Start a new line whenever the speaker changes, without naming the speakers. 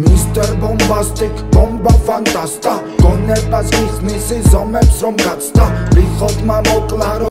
Mr. Bombastic, bomba fantasta გონებას გიხსნის ზომებს რომ გაცდა რიხოთ მამოკლარო